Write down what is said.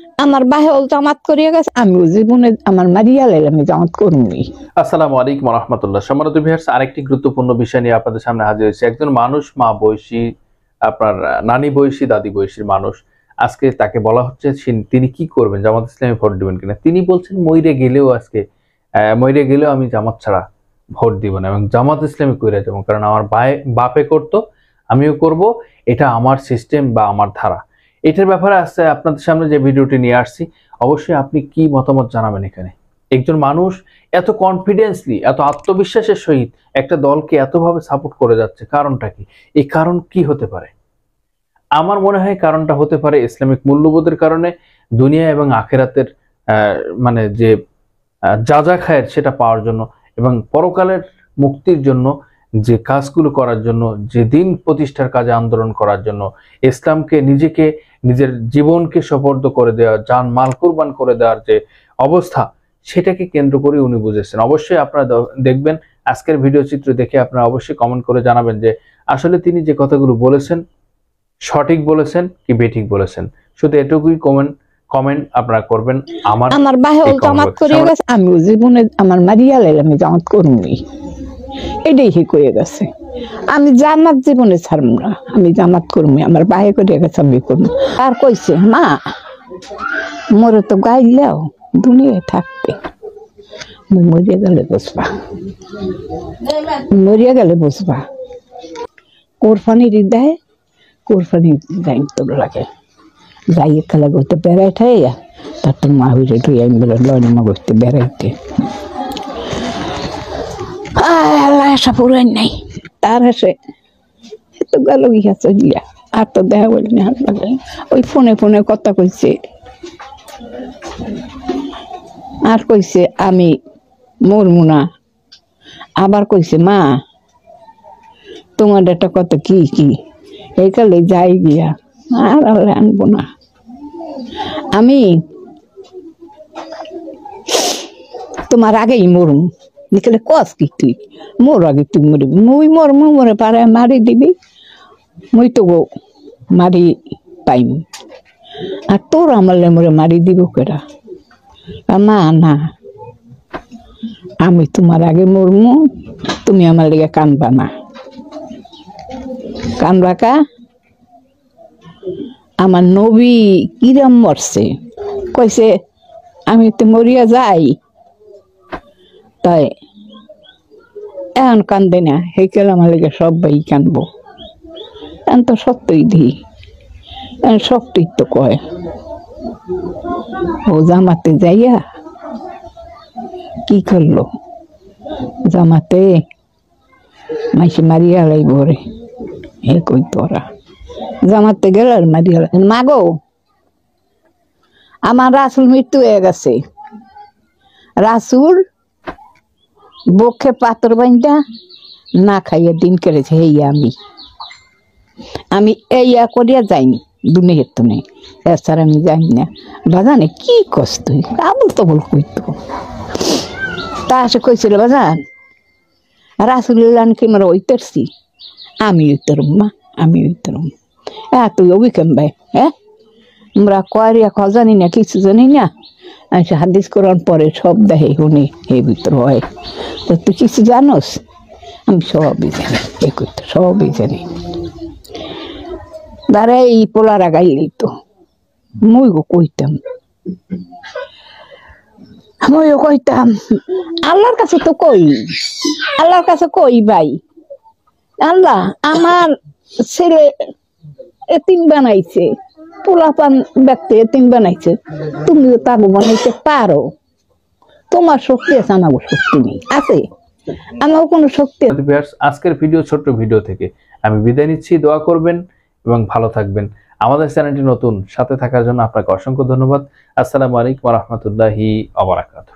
আমার বাহেও জামাত করিয়া গেছে, আমিও জীবনে আমার মারিয়া লাইলে আমি জামাত করবই। আসসালামু আলাইকুম ওয়া রাহমাতুল্লাহ। সম্মানিত ভিউয়ার্স, আরেকটি গুরুত্বপূর্ণ বিষয় নিয়ে আপনাদের সামনে হাজির হয়েছে। একজন মানুষ, মা বয়সী, আপনার নানি বয়সী, দাদি বয়সীর মানুষ, আজকে তাকে বলা হচ্ছে তিনি কি করবেন, জামাত ইসলামে ভোট দিবেন কিনা। তিনি বলছেন মইরে গেলেও আমি জামাত ছাড়া ভোট দিব না এবং জামাত ইসলামে কইরা যাব, কারণ আমার বাপে করতো, আমিও করব, এটা আমার সিস্টেম বা আমার ধারা। এটার ব্যাপারে আজকে আপনাদের সামনে যে ভিডিওটি নিয়ে আসছি, অবশ্যই আপনি কি মতামত জানাবেন। এখানে একজন মানুষ এত কনফিডেন্সলি, এত আত্মবিশ্বাসের সহিত একটা দলকে এতভাবে সাপোর্ট করে যাচ্ছে, কারণটা কি? এই কারণ কি হতে পারে? আমার মনে হয় কারণটা হতে পারে ইসলামিক মূল্যবোধের কারণে, দুনিয়া এবং আখেরাতের মানে যে যা খায়ের সেটা পাওয়ার জন্য এবং পরকালের মুক্তির জন্য যে কাজগুলো করার জন্য, যে দিন প্রতিষ্ঠার কাজে আন্দোলন করার জন্য, ইসলামকে নিজের জীবনকে সোপর্দ করে দেওয়া, জান মাল কুরবান করে দেওয়ার যে অবস্থা, সেটাকে কেন্দ্র করে উনি বুঝেছেন। অবশ্যই আপনারা দেখবেন আজকের ভিডিও চিত্র দেখে আপনারা অবশ্যই কমেন্ট করে জানাবেন যে আসলে তিনি যে কথাগুলো বলেছেন সঠিক বলেছেন কি বেঠিক বলেছেন। শুধু এটুকুই কমেন্ট আপনারা করবেন। আমার বাহেও জামাত করিয়া গেছে, আমিও জীবনে আমার মারিয়া লাইলে আমি জামাত করবই, এটাই হি কয়ে গেছে। আমি জামাত জীবনে ছাড়ব না, আমি জামাত করবো, আমার বাহে করিয়া গেছে আমি করবো। আর কইছে মা মোরে তো গাইলেও দুনিয়ায় থাকবে, মরিয়া গেলে বসবা কোরবানির দেয়, কোরবানি যাই তোর লাগে যাইয়ে খেলা করতে বেড়াই ঠাইয়া তার তোর মা হইরে ধুই আমি বলে লড়ি মা করতে বেড়াইতে আল্লাহ আশা পুরাই নাই। তার আসে তো গেল গিয়া চলিয়া, আর তো দেখা বলি না, ওই ফোনে কথা কইছে, আর কইছে আমি মরমু না, আবার কইছে মা তোমার একটা কথা কি এই কালে যাই গিয়া, আর আনবো না আমি, তোমার আগেই মরুম। নিকলে কস কি তুই মোর আগে তুই মরবি, মুই মরমু, মরে পারে মারি দিবি, মুই তো গো মারি পাইম, আর তোর আমালে মরে মারি দিব কেরা। মা না, আমি তোমার আগে মরমু, তুমি আমার লেগে কানবা না। কানবা কা? আমার নবী কিরম মরছে, কইছে আমি তো মরিয়া যাই, তাই এখন কান্দে না, হেকেল আমার লেগে সবাই কানবো। এখন তো সত্যই দি, সত্যই তো কয়। ও জামাতে যাইয়া কি করলো, জামাতে মাইসে মারিয়া লাইব রে, হে কই তোরা জামাতে গেল আর মারিয়া লাই। মাগো আমার রাসুল মৃত্যু হয়ে গেছে, রাসুল বক্ষে পাথর বাইন্দা না খাইয়া দিন কেড়েছে, হেইয়া আমি এইয়া করিয়া যাইনি দুনিয়ার তো নেই, এছাড়া আমি জানি না। বাজানে কি কষ্ট আবল তবল কইতো, তা সে কইছিল বাজান রাসুল্লাহ কি আমরা ওইতারছি, আমি ওইতারম মা, আমি ওইতারম। তুই অবিকেম ভাই, হ্যাঁ আমরা কয়ারিয়া জানি না, কিছু জানি না, হাদিস করার পরে সব দেখে শুনি এই ভিতর হয়। তো তুই কিছু জানোস? আমি সবই জানি, এ করতো সবই জানি। দাঁড়া এই পোলারা গাইলেই তো মুইও কইতাম, আল্লাহর কাছে তো আল্লাহর কাছে কই ভাই, আল্লাহ আমার ছেলে এতিম বানাইছে, পোলাপান ব্যক্তি এতিম বানাইছে, তুমিও তাকে বানাইতে পারো, তোমার শক্তি আছে, আমার শক্তি নেই, আছে আমার কোনো শক্তি। আজকের ছোট্ট ভিডিও থেকে আমি বিদায় নিচ্ছি। দোয়া করবেন এবং ভালো থাকবেন। আমাদের চ্যানেলটি নতুন, সাথে থাকার জন্য আপনাকে অসংখ্য ধন্যবাদ। আসসালামু আলাইকুম ওয়া রাহমাতুল্লাহি ওয়া বারাকাতুহু।